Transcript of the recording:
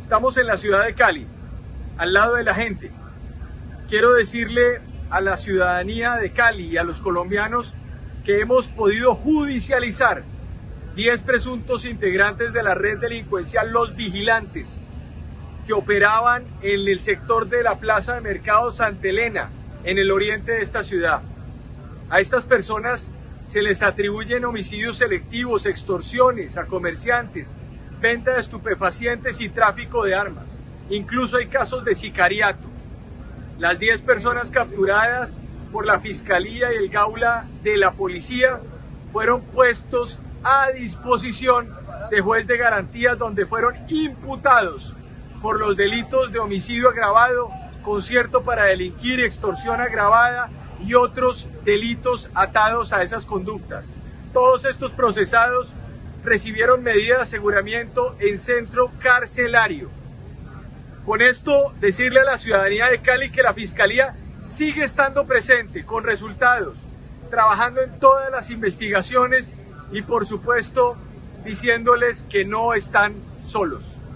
Estamos en la ciudad de Cali, al lado de la gente. Quiero decirle a la ciudadanía de Cali y a los colombianos que hemos podido judicializar 10 presuntos integrantes de la red delincuencial Los Vigilantes, que operaban en el sector de la Plaza de Mercado Santa Elena, en el oriente de esta ciudad. A estas personas se les atribuyen homicidios selectivos, extorsiones a comerciantes, venta de estupefacientes y tráfico de armas. Incluso hay casos de sicariato. Las 10 personas capturadas por la Fiscalía y el Gaula de la Policía fueron puestos a disposición de juez de garantías, donde fueron imputados por los delitos de homicidio agravado, concierto para delinquir, extorsión agravada y otros delitos atados a esas conductas. Todos estos procesados recibieron medidas de aseguramiento en centro carcelario. Con esto, decirle a la ciudadanía de Cali que la Fiscalía sigue estando presente con resultados, trabajando en todas las investigaciones y, por supuesto, diciéndoles que no están solos.